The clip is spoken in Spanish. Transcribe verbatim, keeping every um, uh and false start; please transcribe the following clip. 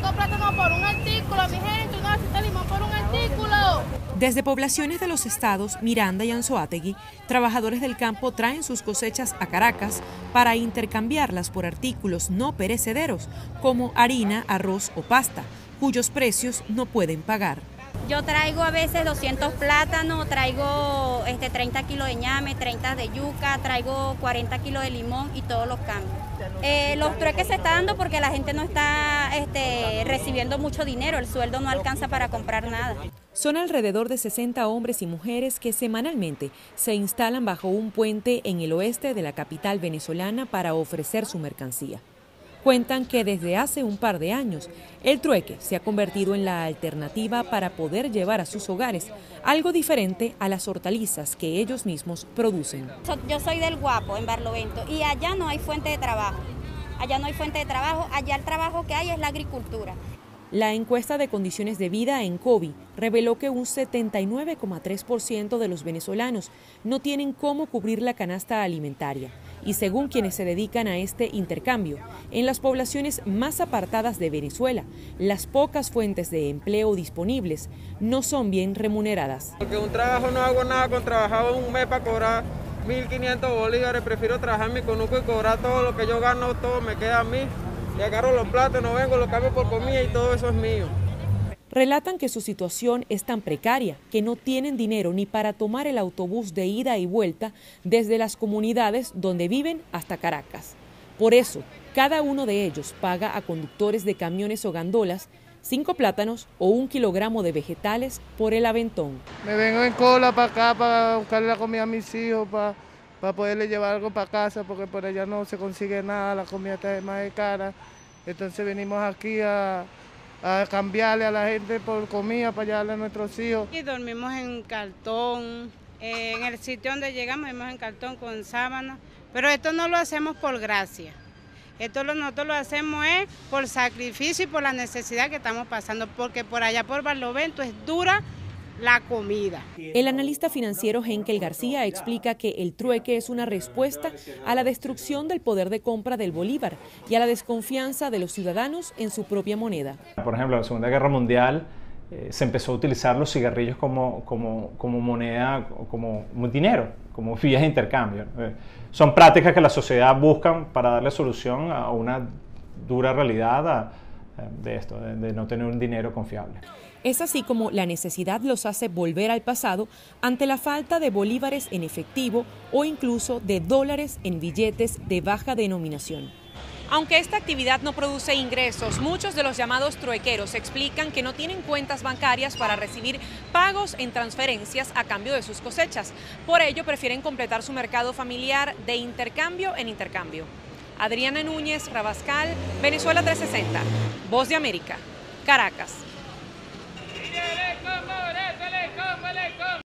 cinco plátanos por un artículo, mi gente, una lacita de limón por un artículo. Desde poblaciones de los estados Miranda y Anzoátegui, trabajadores del campo traen sus cosechas a Caracas para intercambiarlas por artículos no perecederos, como harina, arroz o pasta, cuyos precios no pueden pagar. Yo traigo a veces doscientos plátanos, traigo este, treinta kilos de ñame, treinta de yuca, traigo cuarenta kilos de limón y todos los cambios. Eh, los trueques se están dando porque la gente no está este, recibiendo mucho dinero, el sueldo no alcanza para comprar nada. Son alrededor de sesenta hombres y mujeres que semanalmente se instalan bajo un puente en el oeste de la capital venezolana para ofrecer su mercancía. Cuentan que desde hace un par de años el trueque se ha convertido en la alternativa para poder llevar a sus hogares algo diferente a las hortalizas que ellos mismos producen. Yo soy del Guapo, en Barlovento, y allá no hay fuente de trabajo. Allá no hay fuente de trabajo, allá el trabajo que hay es la agricultura. La encuesta de condiciones de vida en COVID reveló que un setenta y nueve coma tres por ciento de los venezolanos no tienen cómo cubrir la canasta alimentaria. Y según quienes se dedican a este intercambio, en las poblaciones más apartadas de Venezuela, las pocas fuentes de empleo disponibles no son bien remuneradas. Porque un trabajo no hago nada con trabajar un mes para cobrar mil quinientos bolívares, prefiero trabajar en mi conuco y cobrar todo lo que yo gano, todo me queda a mí. Y agarro los plátanos, vengo, los cambio por comida y todo eso es mío. Relatan que su situación es tan precaria que no tienen dinero ni para tomar el autobús de ida y vuelta desde las comunidades donde viven hasta Caracas. Por eso, cada uno de ellos paga a conductores de camiones o gandolas cinco plátanos o un kilogramo de vegetales por el aventón. Me vengo en cola para acá para buscarle la comida a mis hijos, para... para poderle llevar algo para casa, porque por allá no se consigue nada, la comida está más de cara. Entonces venimos aquí a, a cambiarle a la gente por comida para llevarle a nuestros hijos. Y dormimos en cartón, eh, en el sitio donde llegamos, dormimos en cartón con sábana, pero esto no lo hacemos por gracia. Esto lo, nosotros lo hacemos es por sacrificio y por la necesidad que estamos pasando, porque por allá por Barlovento es dura la comida. El analista financiero Henkel García explica que el trueque es una respuesta a la destrucción del poder de compra del bolívar y a la desconfianza de los ciudadanos en su propia moneda. Por ejemplo, en la Segunda Guerra Mundial eh, se empezó a utilizar los cigarrillos como, como, como moneda, como, como dinero, como vías de intercambio. Eh, son prácticas que la sociedad busca para darle solución a una dura realidad a, de esto, de, de no tener un dinero confiable. Es así como la necesidad los hace volver al pasado ante la falta de bolívares en efectivo o incluso de dólares en billetes de baja denominación. Aunque esta actividad no produce ingresos, muchos de los llamados truequeros explican que no tienen cuentas bancarias para recibir pagos en transferencias a cambio de sus cosechas. Por ello, prefieren completar su mercado familiar de intercambio en intercambio. Adriana Núñez, Rabascal, Venezuela trescientos sesenta, Voz de América, Caracas.